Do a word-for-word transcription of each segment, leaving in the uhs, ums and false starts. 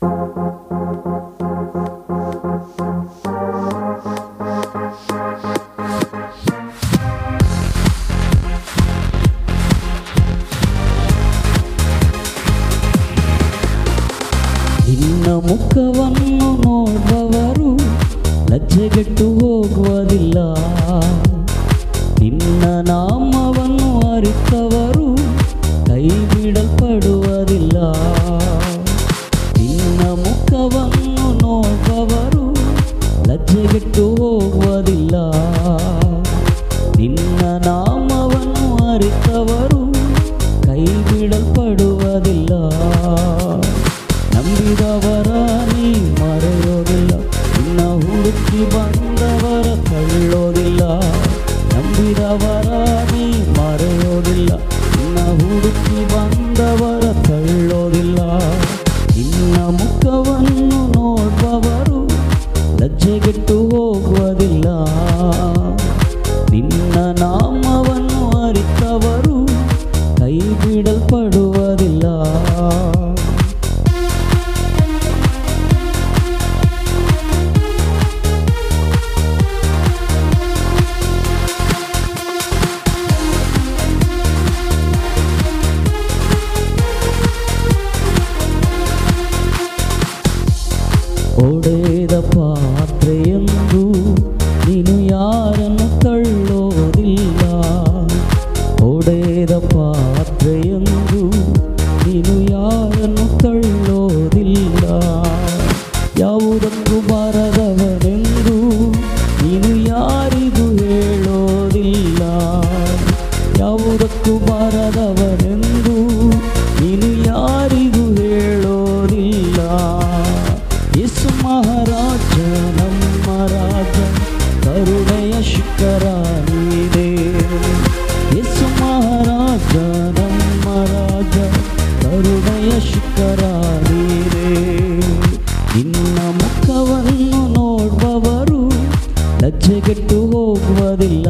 ನಿನ್ನ ಮುಖವನ್ನು ನೋಡುವವರು ಲಜ್ಜೆಗೆಟ್ಟು ಹೋಗುವುದಿಲ್ಲ, ನಿನ್ನ ನಾಮವನ್ನು ಅರಿತವರು ಕೈ ಬಿಡಲ್ಪಡುವುದಿಲ್ಲ. ನಿನ್ನ ಮುಖವನ್ನು ನೋಡುವವರು ಲಜ್ಜೆಗೆಟ್ಟು ಹೋಗುವುದಿಲ್ಲ, ನಿನ್ನ ನಾಮವನ್ನು ಅರಿತವರು ಕೈ ಬಿಡಲ್ಪಡುವುದಿಲ್ಲ. ನಂಬಿದವರ ನೀ ಮರೆಯೋದಿಲ್ಲ, ನಿನ್ನ ಹುಡುಕಿ ಬಂದವರ ತಳ್ಳೋದಿಲ್ಲ. ನಂಬಿದವರ ನೀ ಮರೆಯೋದಿಲ್ಲ, ನಿನ್ನ ಹುಡುಕಿ ಬಂದವರ ತಳ್ಳೋದಿಲ್ಲ. ನಿನ್ನ ಮುಖವನ್ನು ನೋಡುವವರು ಲಜ್ಜೆಗೆಟ್ಟು ಹೋಗುವುದಿಲ್ಲ, ನಿನ್ನ ನಾಮವನ್ನು ಅರಿತವರು ಕೈ ಬಿಡಲ್ಪಡುವುದಿಲ್ಲ. ಒಡೆದ ಪಾತ್ರೆಯೆಂದು ನೀನು ಯಾರನ್ನು ತಳ್ಳೋದಿಲ್ಲ, ಒಡೆದ ಪಾತ್ರೆಯೆಂದು ನೀನು ಯಾರನ್ನು ತಳ್ಳೋದಿಲ್ಲ. ಯಾವುದಕ್ಕೂ ಬಾರದವನೆಂದು ನೀನು ಯಾರಿಗೂ ಹೇಳೋದಿಲ್ಲ, ಯಾವುದಕ್ಕೂ ಬಾರದವನೆಂದು ನೀನು ಯಾರಿಗೂ ಹೇಳೋದಿಲ್ಲ. ಯೇಸು ಮಹಾರಾಜ ನಮ್ಮ ರಾಜ, ಕರುಣೆಯ ಶಿಖರ ನೀನೇ. ಯೇಸು ಮಹಾರಾಜ ನಮ್ಮ ರಾಜ, ಕರುಣೆಯ ಶಿಖರ ನೀನೇ. ನಿನ್ನ ಮುಖವನ್ನು ನೋಡುವವರು ಲಜ್ಜೆಗೆಟ್ಟು ಹೋಗುವುದಿಲ್ಲ,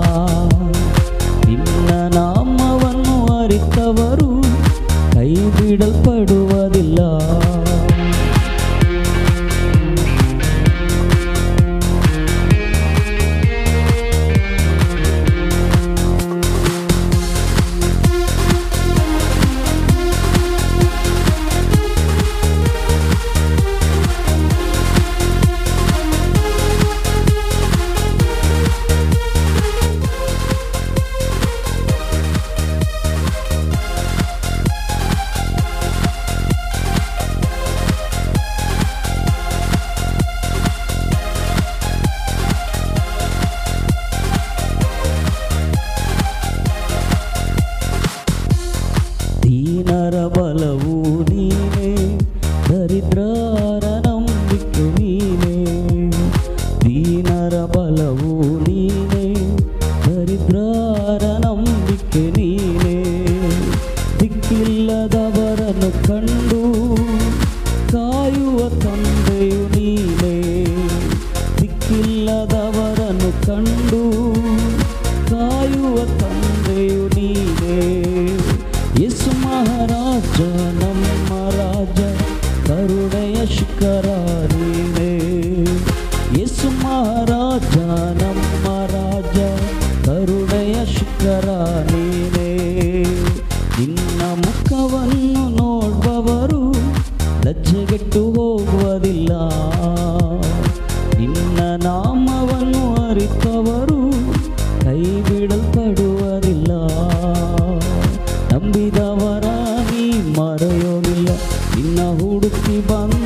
ನಿನ್ನ ನಾಮವನ್ನು ಅರಿತವರು ಕೈ ಬಿಡಲ್ಪಡುವುದಿಲ್ಲ. ದೀನರ ಬಲವು ನೀನೇ, ದರಿದ್ರರ ನಂಬಿಕೆ ನೀನೇ. ದೀನರ ಬಲವು ನೀನೇ, ದರಿದ್ರರ ನಂಬಿಕೆ ನೀನೇ. ದಿಕ್ಕಿಲ್ಲದವರನ್ನು ಕಂಡು ಕಾಯುವ ತಂದೆಯು ನೀನೇ, ದಿಕ್ಕಿಲ್ಲದವರನ್ನು ಕಂಡು ಕಾಯುವ ತಂದೆಯು ನೀನೇ. ಯೇಸು ಮಹಾರಾಜ ನಮ್ಮ ರಾಜ, ಕರುಣೆಯ ಶಿಖರ ನೀನೇ. ಯೇಸು ಮಹಾರಾಜ ನಮ್ಮ ರಾಜ, ಕರುಣೆಯ ಶಿಖರ ನೀನೇ. ನಿನ್ನ ಮುಖವನ್ನು ನೋಡುವವರು ಲಜ್ಜೆಗೆಟ್ಟು ಹೋಗುವುದಿಲ್ಲ, ನಿನ್ನ ನಾಮವನ್ನು ಅರಿತವರು ಕೈ ಬಿಡಲ್ಪಡುವುದಿಲ್ಲ. ನಂಬಿದವರ ನೀ ಮರೆಯೋದಿಲ್ಲ, ನಿನ್ನ ಹುಡುಕಿ ಬಂದ